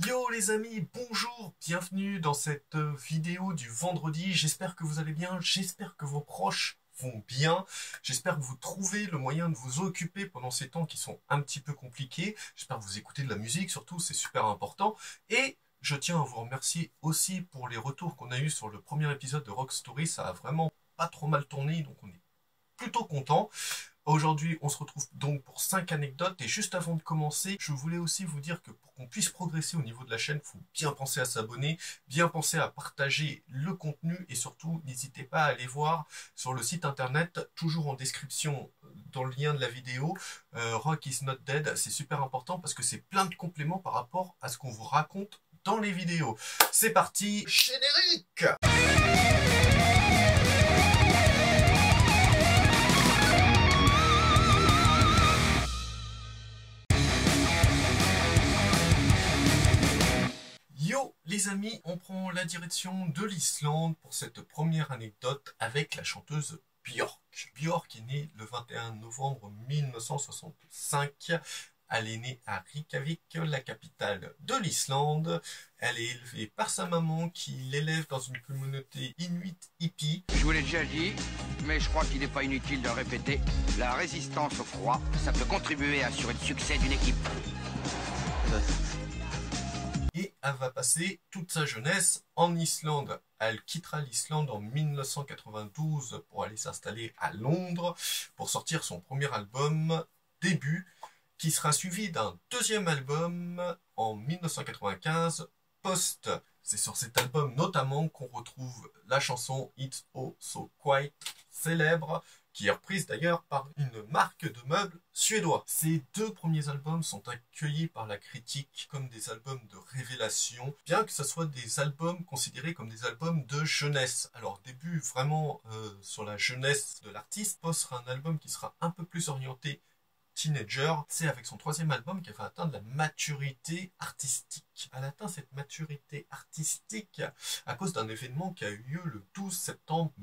Yo les amis, bonjour, bienvenue dans cette vidéo du vendredi. J'espère que vous allez bien, j'espère que vos proches vont bien, j'espère que vous trouvez le moyen de vous occuper pendant ces temps qui sont un petit peu compliqués. J'espère que vous écoutez de la musique, surtout c'est super important. Et je tiens à vous remercier aussi pour les retours qu'on a eu sur le premier épisode de Rock Story. Ça a vraiment pas trop mal tourné, donc on est plutôt content. Aujourd'hui, on se retrouve donc pour 5 anecdotes et juste avant de commencer, je voulais aussi vous dire que pour qu'on puisse progresser au niveau de la chaîne, il faut bien penser à s'abonner, bien penser à partager le contenu et surtout, n'hésitez pas à aller voir sur le site internet, toujours en description dans le lien de la vidéo, Rock is not dead, c'est super important parce que c'est plein de compléments par rapport à ce qu'on vous raconte dans les vidéos. C'est parti, générique! Yo les amis, on prend la direction de l'Islande pour cette première anecdote avec la chanteuse Björk. Björk est née le 21 novembre 1965. Elle est née à Reykjavik, la capitale de l'Islande. Elle est élevée par sa maman qui l'élève dans une communauté inuit hippie. Je vous l'ai déjà dit, mais je crois qu'il n'est pas inutile de le répéter. La résistance au froid, ça peut contribuer à assurer le succès d'une équipe. Et elle va passer toute sa jeunesse en Islande. Elle quittera l'Islande en 1992 pour aller s'installer à Londres pour sortir son premier album, Début, qui sera suivi d'un deuxième album en 1995, Post. C'est sur cet album notamment qu'on retrouve la chanson It's Oh So Quiet, célèbre, qui est reprise d'ailleurs par une marque de meubles suédois. Ces deux premiers albums sont accueillis par la critique comme des albums de révélation, bien que ce soit des albums considérés comme des albums de jeunesse. Alors début vraiment sur la jeunesse de l'artiste, Post sera un album qui sera un peu plus orienté teenager. C'est avec son troisième album qu'elle va atteindre la maturité artistique. Elle atteint cette maturité artistique à cause d'un événement qui a eu lieu le 12 septembre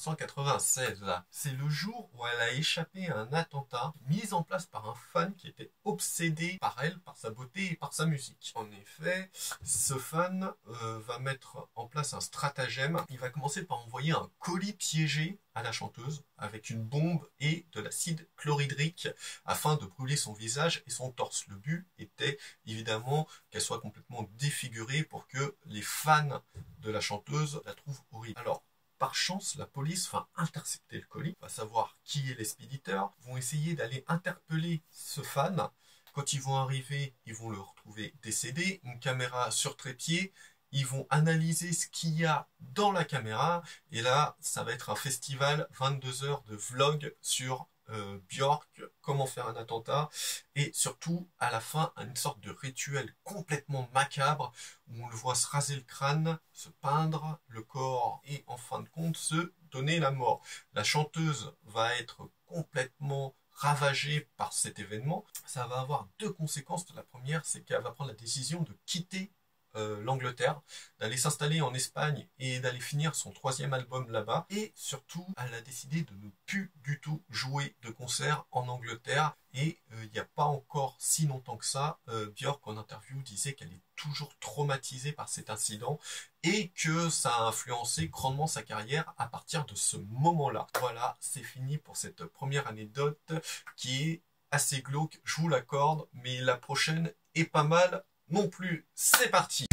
1996. C'est le jour où elle a échappé à un attentat mis en place par un fan qui était obsédé par elle, par sa beauté et par sa musique. En effet, ce fan va mettre en place un stratagème. Il va commencer par envoyer un colis piégé à la chanteuse avec une bombe et de l'acide chlorhydrique afin de brûler son visage et son torse. Le but était évidemment qu'elle soit complètement défigurée pour que les fans de la chanteuse la trouvent horrible. Alors, par chance, la police va intercepter le colis, va savoir qui est l'expéditeur, vont essayer d'aller interpeller ce fan. Quand ils vont arriver, ils vont le retrouver décédé, une caméra sur trépied. Ils vont analyser ce qu'il y a dans la caméra. Et là, ça va être un festival 22 heures de vlog sur Björk, comment faire un attentat. Et surtout, à la fin, une sorte de rituel complètement macabre où on le voit se raser le crâne, se peindre le corps et en fin de compte se donner la mort. La chanteuse va être complètement ravagée par cet événement. Ça va avoir deux conséquences. La première, c'est qu'elle va prendre la décision de quitter l'Angleterre, d'aller s'installer en Espagne et d'aller finir son troisième album là-bas. Et surtout, elle a décidé de ne plus du tout jouer de concert en Angleterre. Et il n'y a pas encore si longtemps que ça, Björk en interview disait qu'elle est toujours traumatisée par cet incident et que ça a influencé grandement sa carrière à partir de ce moment-là. Voilà, c'est fini pour cette première anecdote qui est assez glauque, je vous l'accorde, mais la prochaine est pas mal non plus. C'est parti.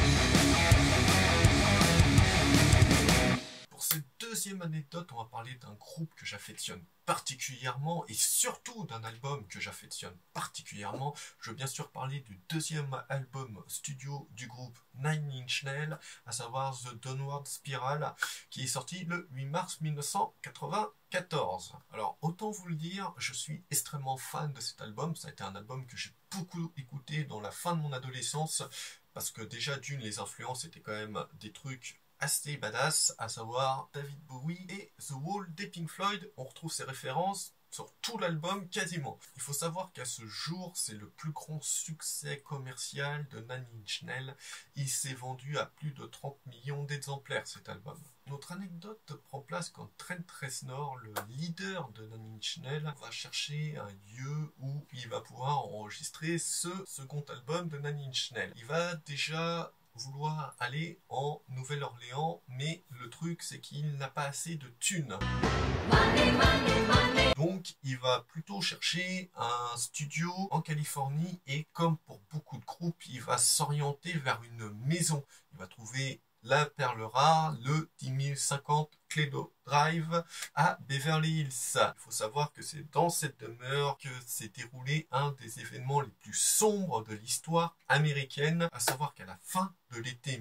Pour cette deuxième anecdote, on va parler d'un groupe que j'affectionne particulièrement et surtout d'un album que j'affectionne particulièrement. Je veux bien sûr parler du deuxième album studio du groupe Nine Inch Nails, à savoir The Downward Spiral, qui est sorti le 8 mars 1994. Alors, autant vous le dire, je suis extrêmement fan de cet album. Ça a été un album que j'ai beaucoup écouté dans la fin de mon adolescence, parce que déjà d'une, les influences étaient quand même des trucs assez badass, à savoir David Bowie et The Wall des Pink Floyd. On retrouve ces références sur tout l'album quasiment. Il faut savoir qu'à ce jour, c'est le plus grand succès commercial de Nine Inch Nails. Il s'est vendu à plus de 30 millions d'exemplaires cet album. Notre anecdote prend place quand Trent Reznor, le leader de Nine Inch Nails, va chercher un lieu où il va pouvoir enregistrer ce second album de Nine Inch Nails. Il va déjà vouloir aller en Nouvelle-Orléans, mais le truc c'est qu'il n'a pas assez de thunes. Donc il va plutôt chercher un studio en Californie et comme pour beaucoup de groupes, il va s'orienter vers une maison. Il va trouver la perle rare, le 10050 Cledo Drive à Beverly Hills. Il faut savoir que c'est dans cette demeure que s'est déroulé un des événements les plus sombres de l'histoire américaine, à savoir qu'à la fin de l'été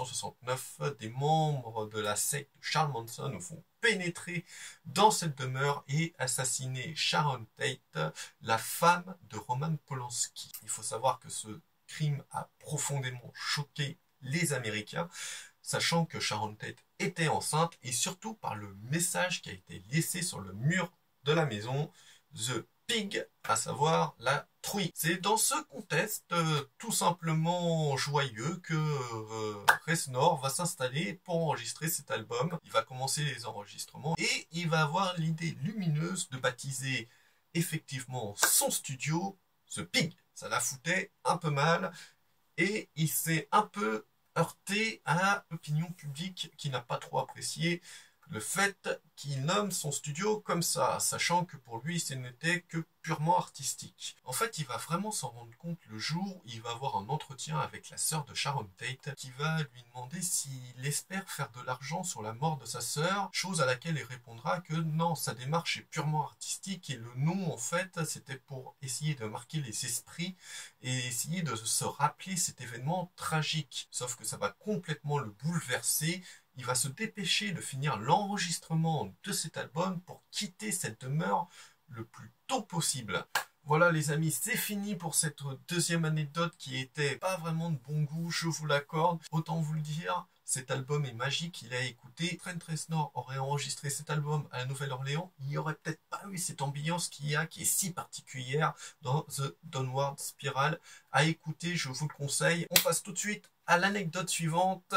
1969, des membres de la secte Charles Manson font pénétrer dans cette demeure et assassiner Sharon Tate, la femme de Roman Polanski. Il faut savoir que ce crime a profondément choqué les Américains, sachant que Sharon Tate était enceinte et surtout par le message qui a été laissé sur le mur de la maison, The Pig, à savoir la truie. C'est dans ce contexte tout simplement joyeux que Reznor va s'installer pour enregistrer cet album. Il va commencer les enregistrements et il va avoir l'idée lumineuse de baptiser effectivement son studio The Pig. Ça la foutait un peu mal et il s'est un peu heurté à l'opinion publique qui n'a pas trop apprécié le fait qu'il nomme son studio comme ça, sachant que pour lui ce n'était que purement artistique. En fait, il va vraiment s'en rendre compte le jour où il va avoir un entretien avec la sœur de Sharon Tate qui va lui demander s'il espère faire de l'argent sur la mort de sa sœur, chose à laquelle il répondra que non, sa démarche est purement artistique et le nom en fait c'était pour essayer de marquer les esprits et essayer de se rappeler cet événement tragique. Sauf que ça va complètement le bouleverser. Il va se dépêcher de finir l'enregistrement de cet album pour quitter cette demeure le plus tôt possible. Voilà les amis, c'est fini pour cette deuxième anecdote qui était pas vraiment de bon goût, je vous l'accorde. Autant vous le dire, cet album est magique, il a écouté. Trent Reznor aurait enregistré cet album à la Nouvelle-Orléans, il n'y aurait peut-être pas eu cette ambiance qu'il y a, qui est si particulière dans The Downward Spiral. À écouter, je vous le conseille. On passe tout de suite à l'anecdote suivante.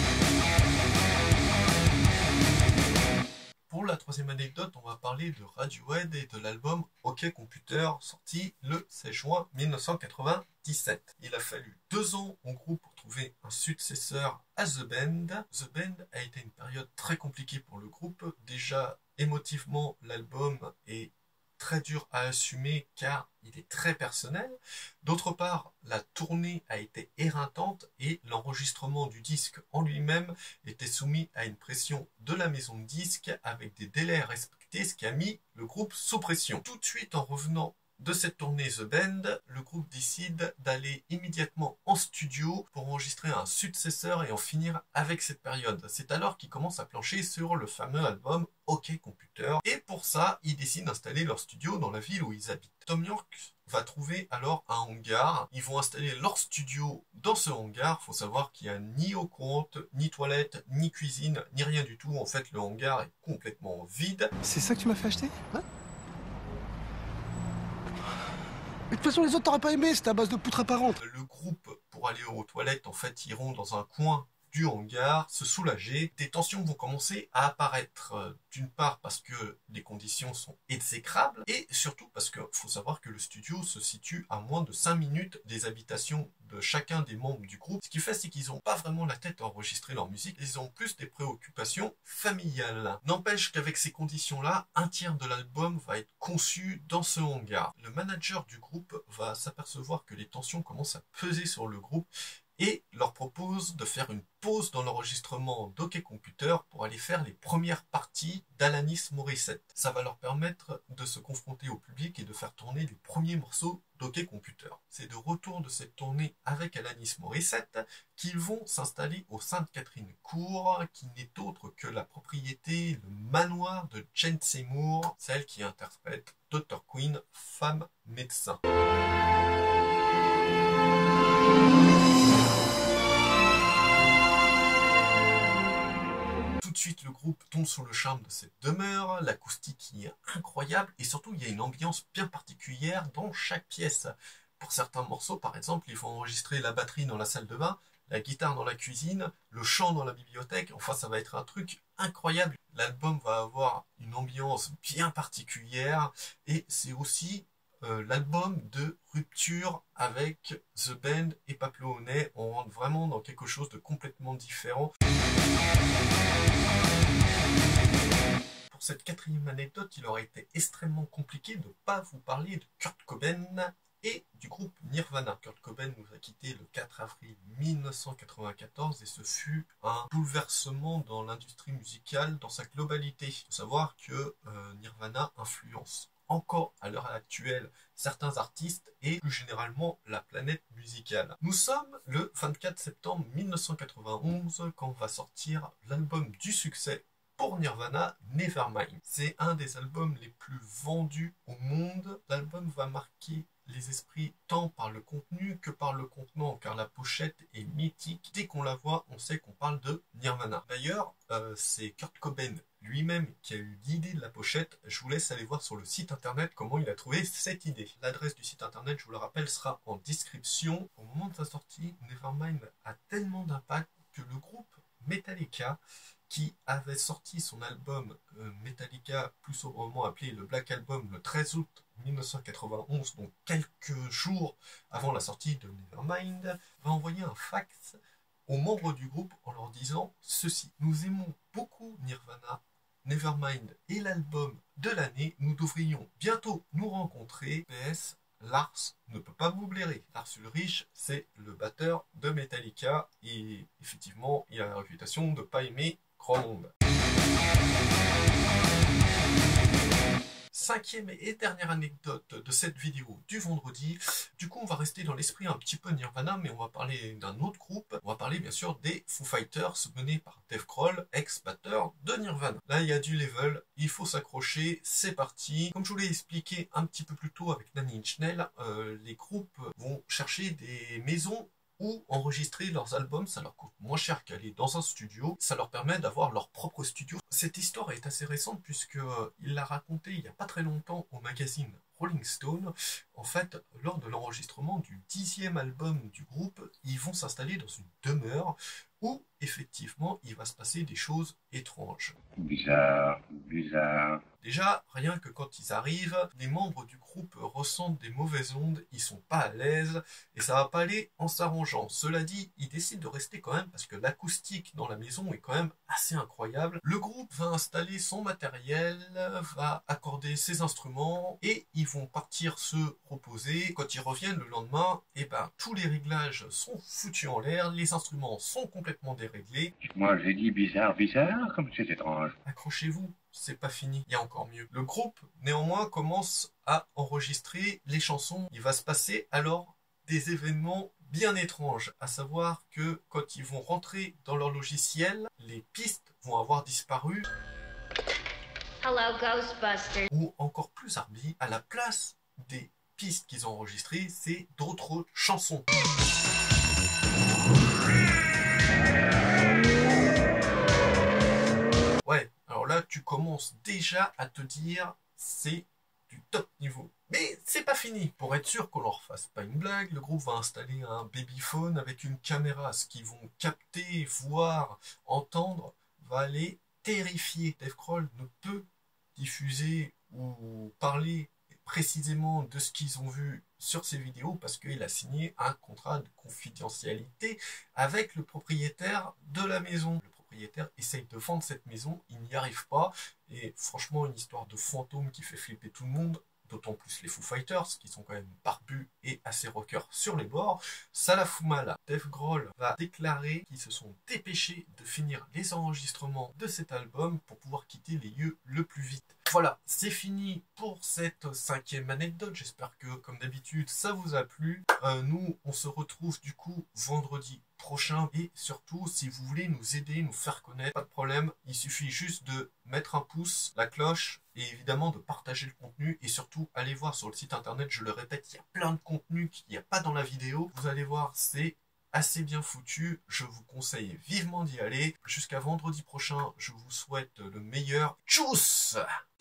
Pour la troisième anecdote, on va parler de Radiohead et de l'album OK Computer, sorti le 16 juin 1997. Il a fallu 2 ans au groupe pour trouver un successeur à The Band. The Band a été une période très compliquée pour le groupe. Déjà, émotivement, l'album est très dur à assumer car il est très personnel. D'autre part, la tournée a été éreintante et l'enregistrement du disque en lui-même était soumis à une pression de la maison de disques avec des délais à respecter, ce qui a mis le groupe sous pression. Tout de suite en revenant de cette tournée The Band, le groupe décide d'aller immédiatement en studio pour enregistrer un successeur et en finir avec cette période. C'est alors qu'ils commencent à plancher sur le fameux album OK Computer. Et pour ça, ils décident d'installer leur studio dans la ville où ils habitent. Thom Yorke va trouver alors un hangar. Ils vont installer leur studio dans ce hangar. Faut savoir qu'il n'y a ni eau courante, ni toilette, ni cuisine, ni rien du tout. En fait, le hangar est complètement vide. C'est ça que tu m'as fait acheter? Ouais. Mais de toute façon, les autres t'auraient pas aimé, c'était à base de poutres apparentes. Le groupe, pour aller aux toilettes, en fait, iront dans un coin du hangar, se soulager. Des tensions vont commencer à apparaître, d'une part parce que les conditions sont exécrables, et surtout parce qu'il faut savoir que le studio se situe à moins de 5 minutes des habitations de chacun des membres du groupe. Ce qui fait, c'est qu'ils n'ont pas vraiment la tête à enregistrer leur musique, ils ont plus des préoccupations familiales. N'empêche qu'avec ces conditions-là, un tiers de l'album va être conçu dans ce hangar. Le manager du groupe va s'apercevoir que les tensions commencent à peser sur le groupe et leur propose de faire une pause dans l'enregistrement d'OK Computer pour aller faire les premières parties d'Alanis Morissette. Ça va leur permettre de se confronter au public et de faire tourner les premiers morceaux d'OK Computer. C'est de retour de cette tournée avec Alanis Morissette qu'ils vont s'installer au Sainte-Catherine Court, qui n'est autre que la propriété, le manoir de Jane Seymour, celle qui interprète Dr. Queen, femme médecin. Tout de suite le groupe tombe sous le charme de cette demeure, l'acoustique qui est incroyable et surtout il y a une ambiance bien particulière dans chaque pièce. Pour certains morceaux par exemple, il faut enregistrer la batterie dans la salle de bain, la guitare dans la cuisine, le chant dans la bibliothèque, enfin ça va être un truc incroyable. L'album va avoir une ambiance bien particulière et c'est aussi l'album de rupture avec The Band et Pablo Honey. On rentre vraiment dans quelque chose de complètement différent. Pour cette quatrième anecdote, il aurait été extrêmement compliqué de ne pas vous parler de Kurt Cobain et du groupe Nirvana. Kurt Cobain nous a quittés le 4 avril 1994 et ce fut un bouleversement dans l'industrie musicale dans sa globalité. Il faut savoir que Nirvana influence encore à l'heure actuelle certains artistes et plus généralement la planète musicale. Nous sommes le 24 septembre 1991 quand va sortir l'album du succès pour Nirvana, Nevermind. C'est un des albums les plus vendus au monde. L'album va marquer les esprits tant par le contenu que par le contenant, car la pochette est mythique. Dès qu'on la voit, on sait qu'on parle de Nirvana. D'ailleurs, c'est Kurt Cobain lui-même qui a eu l'idée de la pochette. Je vous laisse aller voir sur le site internet comment il a trouvé cette idée. L'adresse du site internet, je vous le rappelle, sera en description. Au moment de sa sortie, Nevermind a tellement d'impact que le groupe Metallica, qui avait sorti son album Metallica, plus sobrement appelé le Black Album, le 13 août 1991, donc quelques jours avant la sortie de Nevermind, va envoyer un fax aux membres du groupe en leur disant ceci: nous aimons beaucoup Nirvana, Nevermind est l'album de l'année, nous devrions bientôt nous rencontrer. PS, Lars ne peut pas vous blairer. Lars Ulrich, c'est le batteur de Metallica et effectivement, il a la réputation de ne pas aimer grand monde. Cinquième et dernière anecdote de cette vidéo du vendredi. Du coup, on va rester dans l'esprit un petit peu Nirvana, mais on va parler d'un autre groupe. On va parler bien sûr des Foo Fighters, menés par Dave Grohl, ex-batteur de Nirvana. Là, il y a du level, il faut s'accrocher, c'est parti. Comme je vous l'ai expliqué un petit peu plus tôt avec Nine Inch Nails, les groupes vont chercher des maisons ou enregistrer leurs albums. Ça leur coûte moins cher qu'aller dans un studio, ça leur permet d'avoir leur propre studio. Cette histoire est assez récente puisque il l'a raconté il n'y a pas très longtemps au magazine Rolling Stone. En fait, lors de l'enregistrement du 10e album du groupe, ils vont s'installer dans une demeure où effectivement il va se passer des choses étranges. Bizarre, bizarre. Déjà, rien que quand ils arrivent, les membres du groupe ressentent des mauvaises ondes, ils sont pas à l'aise, et ça va pas aller en s'arrangeant. Cela dit, ils décident de rester quand même parce que l'acoustique dans la maison est quand même assez incroyable. Le groupe va installer son matériel, va accorder ses instruments, et ils vont partir se reposer. Quand ils reviennent le lendemain, et ben tous les réglages sont foutus en l'air, les instruments sont complètement déréglés. Moi j'ai dit bizarre, bizarre, comme c'est étrange. Accrochez-vous, c'est pas fini, il y a encore mieux. Le groupe, néanmoins, commence à enregistrer les chansons. Il va se passer alors des événements bien étranges, à savoir que quand ils vont rentrer dans leur logiciel, les pistes vont avoir disparu. Hello, Ghostbusters. Ou encore plus hardi, à la place des pistes qu'ils ont enregistrées, c'est d'autres chansons. Ouais, alors là, tu commences déjà à te dire, c'est du top niveau. Mais c'est pas fini. Pour être sûr qu'on leur fasse pas une blague, le groupe va installer un babyphone avec une caméra. Ce qu'ils vont capter, voir, entendre, va les terrifier. Dave Grohl ne peut diffuser ou parler précisément de ce qu'ils ont vu sur ces vidéos parce qu'il a signé un contrat de confidentialité avec le propriétaire de la maison. Le propriétaire essaye de vendre cette maison, il n'y arrive pas, et franchement une histoire de fantôme qui fait flipper tout le monde, d'autant plus les Foo Fighters qui sont quand même barbus et assez rockers sur les bords, ça la fout mal. Dave Grohl va déclarer qu'ils se sont dépêchés de finir les enregistrements de cet album pour pouvoir quitter les lieux le plus vite. Voilà, c'est fini pour cette cinquième anecdote. J'espère que, comme d'habitude, ça vous a plu. Nous, on se retrouve du coup vendredi prochain. Et surtout, si vous voulez nous aider, nous faire connaître, pas de problème. Il suffit juste de mettre un pouce, la cloche, et évidemment de partager le contenu. Et surtout, allez voir sur le site internet, je le répète, il y a plein de contenu qu'il n'y a pas dans la vidéo. Vous allez voir, c'est assez bien foutu. Je vous conseille vivement d'y aller. Jusqu'à vendredi prochain, je vous souhaite le meilleur. Tchuss!